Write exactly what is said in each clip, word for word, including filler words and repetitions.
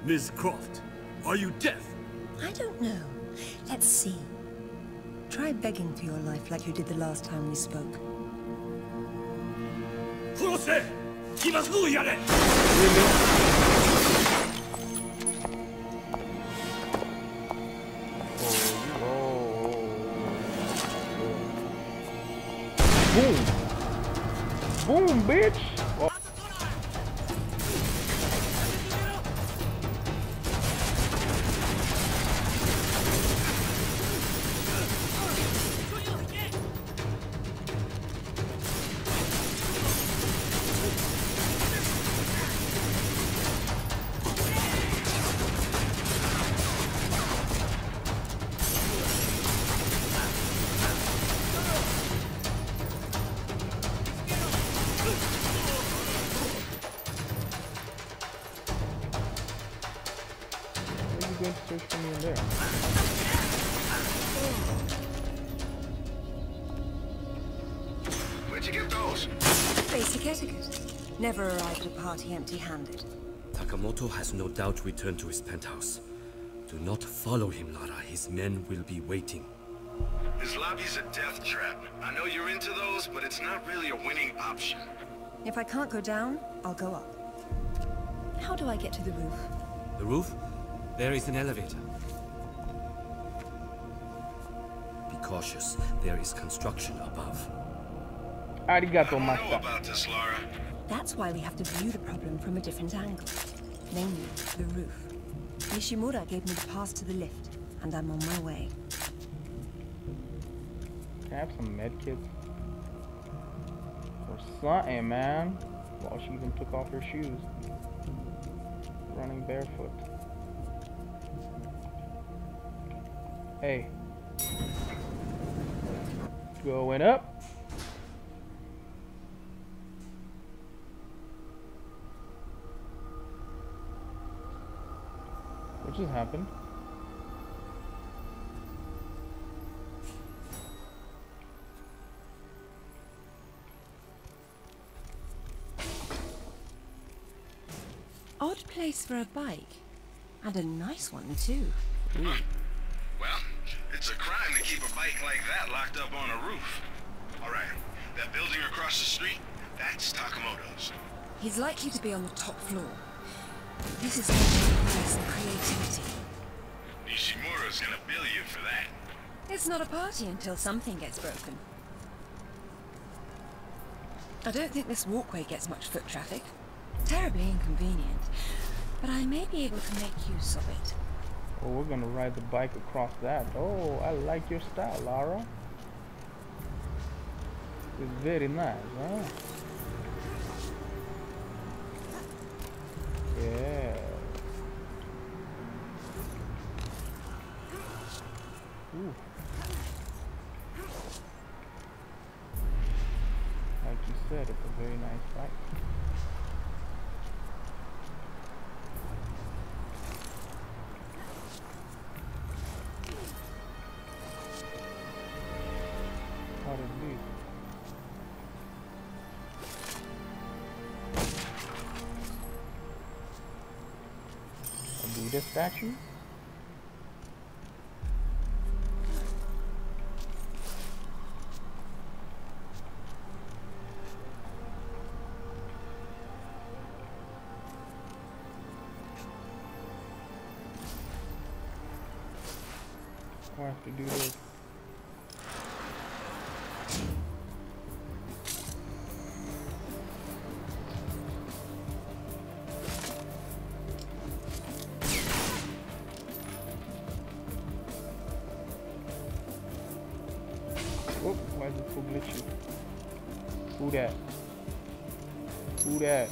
Miss Croft, are you deaf? I don't know. Let's see. Try begging for your life like you did the last time we spoke. Really? Boom! Boom, bitch! Oh. Going to search for me in there. Where'd you get those? Basic etiquette. Never arrive at a party empty-handed. Takamoto has no doubt returned to his penthouse. Do not follow him, Lara. His men will be waiting. His lobby's a death trap. I know you're into those, but it's not really a winning option. If I can't go down, I'll go up. How do I get to the roof? The roof? There is an elevator. Be cautious. There is construction above. Arigato, I don't know master. about this, Lara. That's why we have to view the problem from a different angle. Namely, the roof. Nishimura gave me the pass to the lift, and I'm on my way. Can I have some medkits? Or something, man. Well, she even took off her shoes. Running barefoot. Hey. Going up. What just happened? Odd place for a bike. And a nice one, too. Ooh. Well, it's a crime to keep a bike like that locked up on a roof. All right, that building across the street, that's Takamoto's. He's likely to be on the top floor. This is going to require some creativity. Nishimura's gonna bill you for that. It's not a party until something gets broken. I don't think this walkway gets much foot traffic. Terribly inconvenient. But I may be able to make use of it. Oh, we're gonna ride the bike across that. Oh, I like your style, Lara. It's very nice, huh? Yeah. Ooh. Like you said, it's a very nice bike. What is this? A Buddha statue? I have to do this. Oh, why is it so glitchy? Who that? Who that?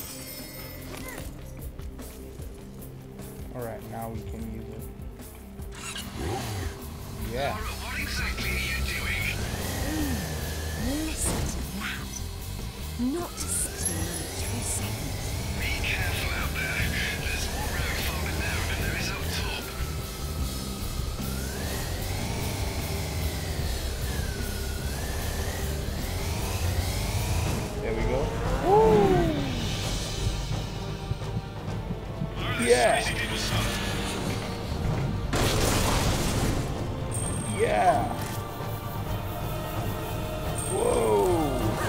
Alright, now we can use it. Yeah. Lara, what exactly are you doing? Listen to that. Not sitting on it for a second. Be careful out there. There's more road farming down than there is up top. There we go. Woo! Yeah. Yeah. Whoa.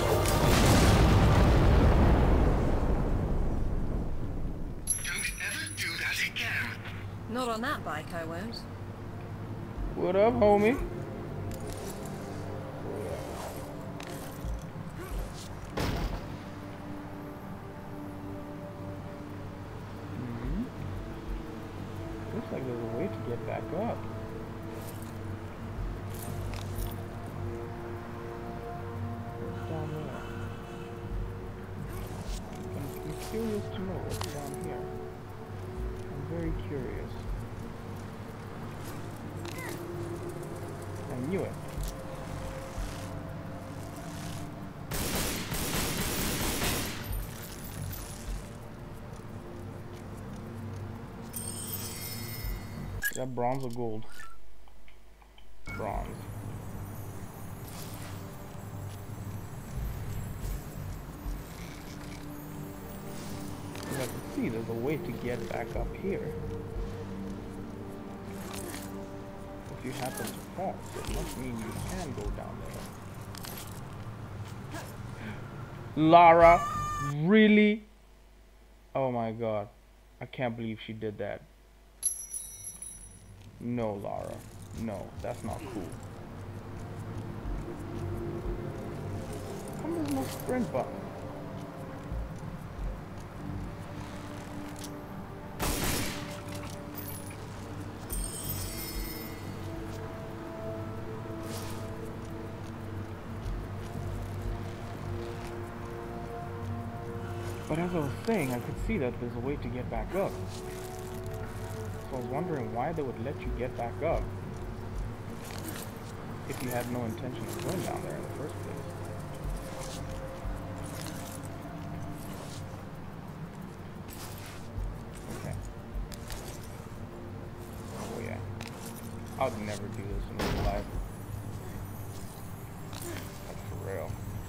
Don't ever do that again. Not on that bike, I won't. What up, homie? Hmm. Looks like there's a way to get back up. What's down there? I'm, I'm curious to know what's down here. I'm very curious. I knew it. Is that bronze or gold? Bronze. As I can see, there's a way to get back up here. If you happen to fall, so it must mean you can go down there. Lara, really? Oh my god. I can't believe she did that. No, Lara. No, that's not cool. How come there's no sprint button? But as I was saying, I could see that there's a way to get back up. So I was wondering why they would let you get back up if you had no intention of going down there in the first place. Okay. Oh yeah. I would never do this in real life. Like for real.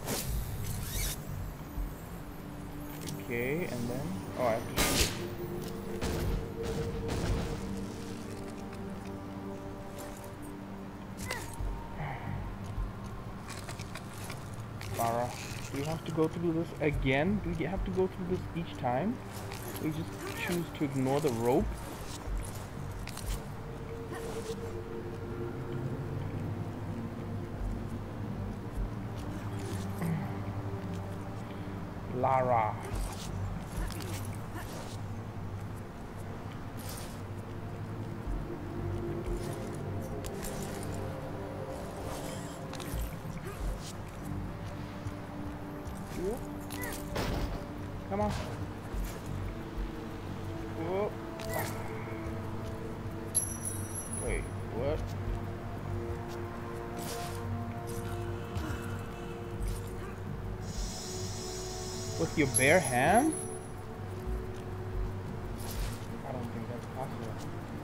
Okay, and then... Oh, I have to shoot it. Lara, do you have to go through this again? Do you have to go through this each time? Or you just choose to ignore the rope? Lara. Come on. Whoa. Wait, what? With your bare hands? I don't think that's possible.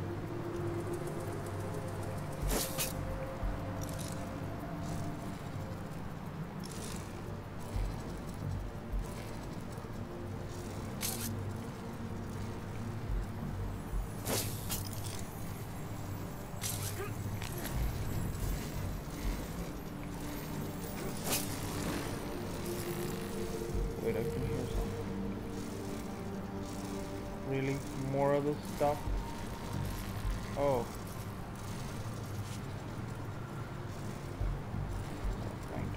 Wait, I can hear something. Really? More of this stuff? Oh. Thank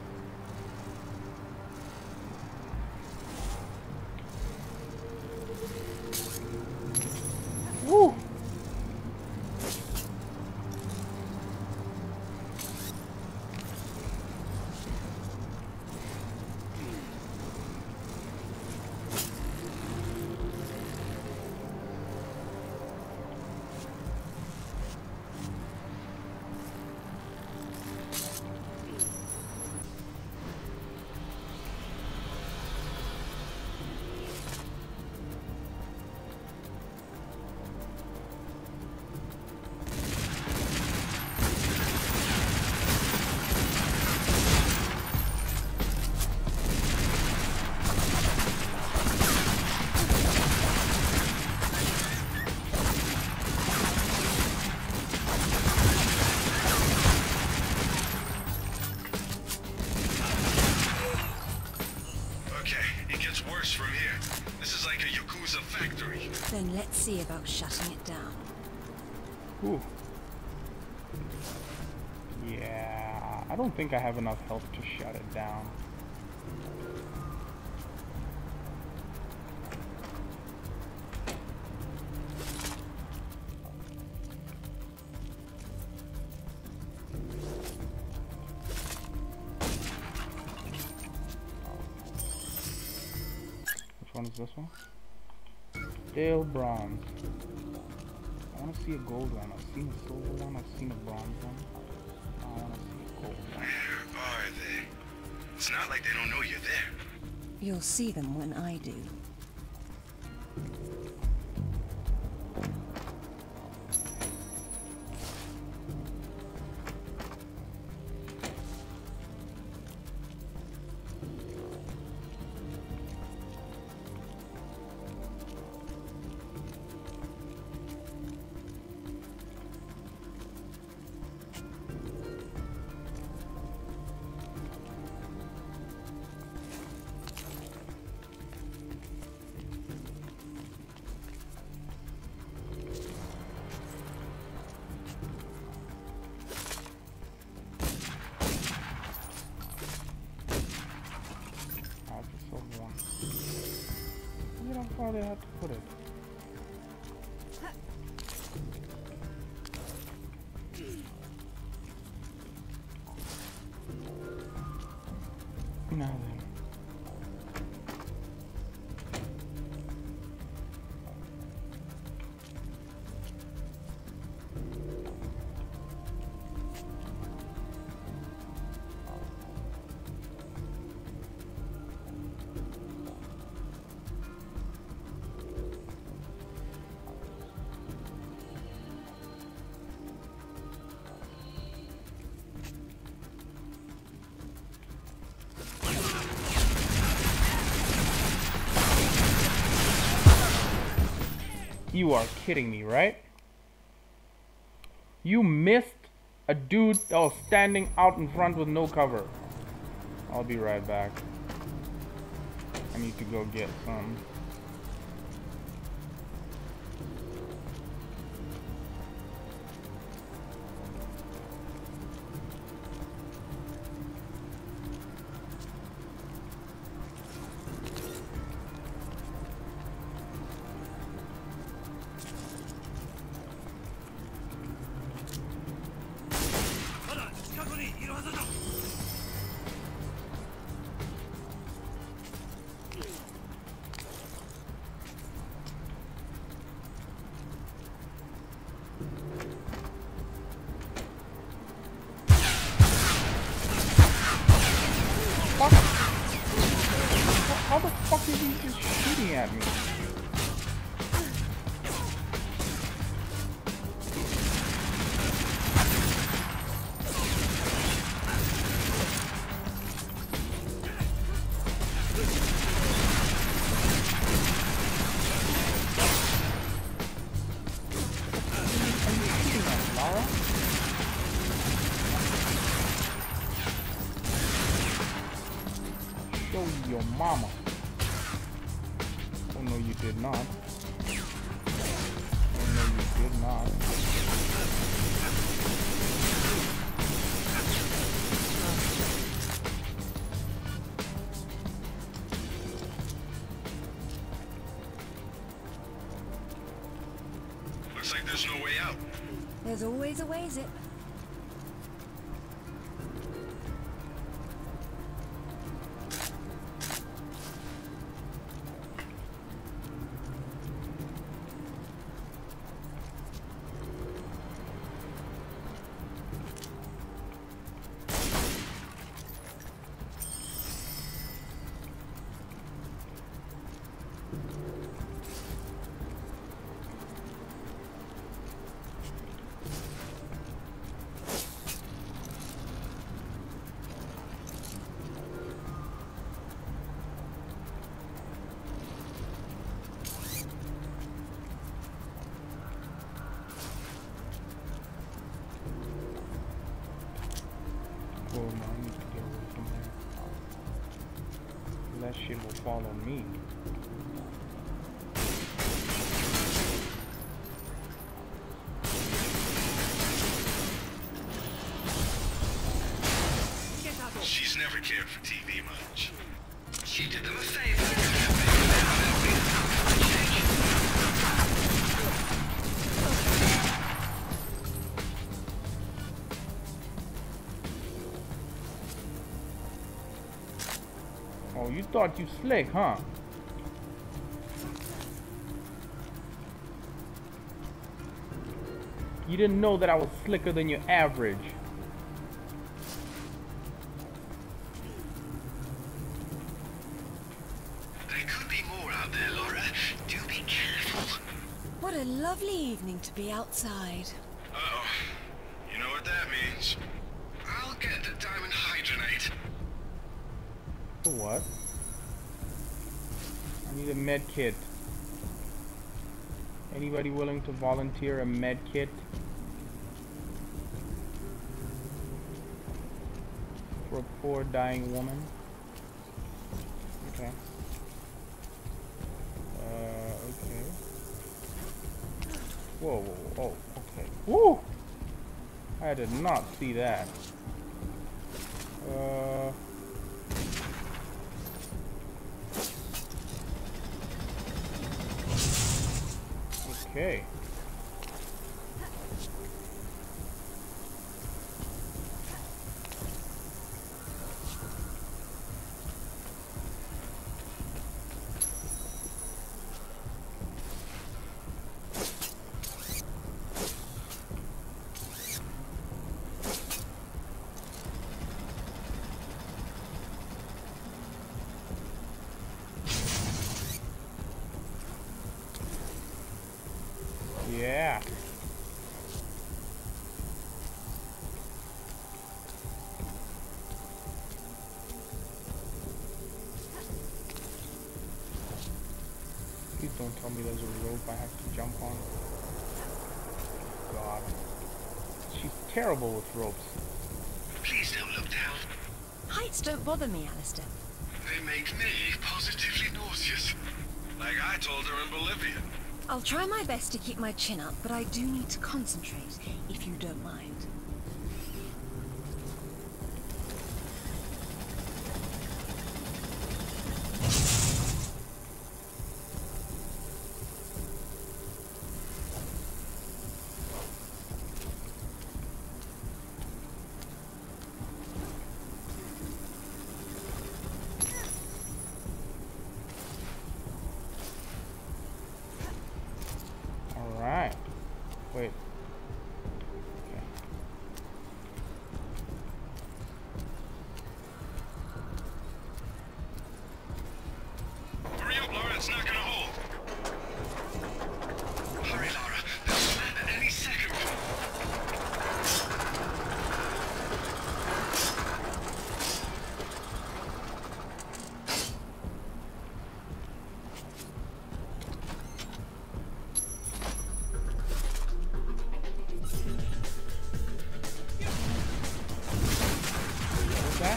you. Woo! see about shutting it down. Ooh. Yeah, I don't think I have enough health to shut it down. Which one is this one? Steel bronze. I want to see a gold one. I've seen a silver one. I've seen a bronze one. I want to see a gold one. Where are they? It's not like they don't know you're there. You'll see them when I do. Why they have to put it? Now then. You are kidding me, right? You missed a dude that was standing out in front with no cover. I'll be right back. I need to go get some. How the fuck is he just shooting at me? Show your mama. Oh no, you did not. Oh no, you did not. Looks like there's no way out. There's always a way, Zip. Oh no, I need to get away from there. That shit will follow me. Loris never cared for T V much. She did them a favor. Oh, you thought you slick, huh? You didn't know that I was slicker than your average. There could be more out there, Laura. Do be careful. What a lovely evening to be outside. Uh-oh. You know what that means. I'll get the diamond hydronite. For what? I need a med kit. Anybody willing to volunteer a med kit? For a poor dying woman? Okay. Uh, okay. Whoa, whoa, whoa, oh, okay. Woo! I did not see that. Uh... Okay. Yeah. Please don't tell me there's a rope I have to jump on. God. She's terrible with ropes. Please don't look down. Heights don't bother me, Alistair. They make me positively nauseous. Like I told her in Bolivia. I'll try my best to keep my chin up, but I do need to concentrate, if you don't mind. Alright. Wait. Okay. Hurry up, Laura, it's not gonna hold. Hurry, Laura. They'll snap at any second. What's that?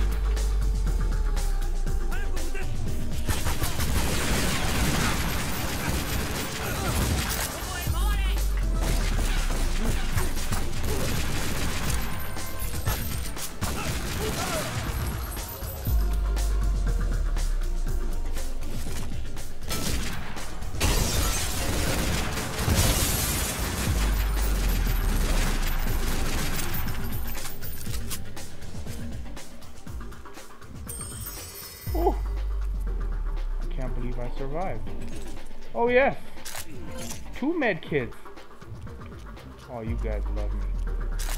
Ooh. I can't believe I survived. Oh yes, two med kits. Oh, you guys love me.